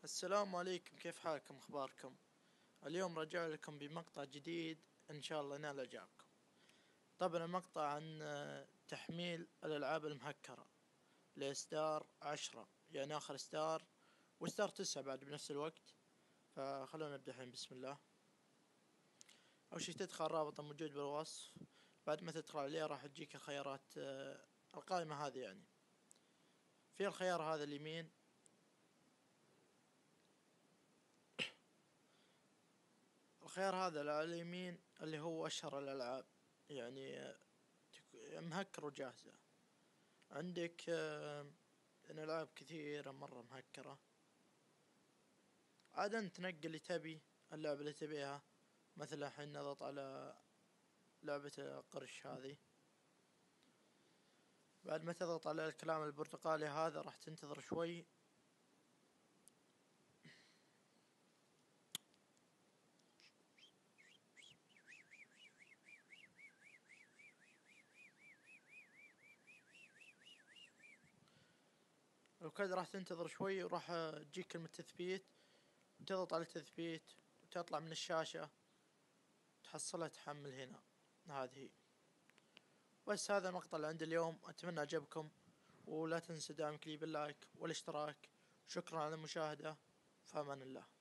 السلام عليكم، كيف حالكم؟ اخباركم؟ اليوم رجع لكم بمقطع جديد ان شاء الله ينال اعجابكم. طبعا المقطع عن تحميل الالعاب المهكرة لاصدار 10، يعني اخر اصدار، واصدار 9 بعد بنفس الوقت. فخلونا نبدأ الحين. بسم الله. اول شي تدخل الرابط الموجود بالوصف. بعد ما تدخل عليه راح تجيك الخيارات، القائمة هذه. يعني في الخيار هذا اليمين، الخيار هذا على اليمين اللي هو اشهر الالعاب، يعني مهكر وجاهزة. عندك العاب كثيرة مرة مهكرة. عاد انت تنقي اللي تبي، اللعبة اللي تبيها. مثلا الحين نضغط على لعبة القرش هذه. بعد ما تضغط على الكلام البرتقالي هذا راح تنتظر شوي. وكذا راح تنتظر شوي وراح تجيك كلمة تثبيت، وتضغط على تثبيت وتطلع من الشاشة، تحصلها تحمل هنا. هذه بس. هذا المقطع اللي عندي اليوم، اتمنى عجبكم، ولا تنسى دعمك لي باللايك والاشتراك. شكرا على المشاهدة، فامان الله.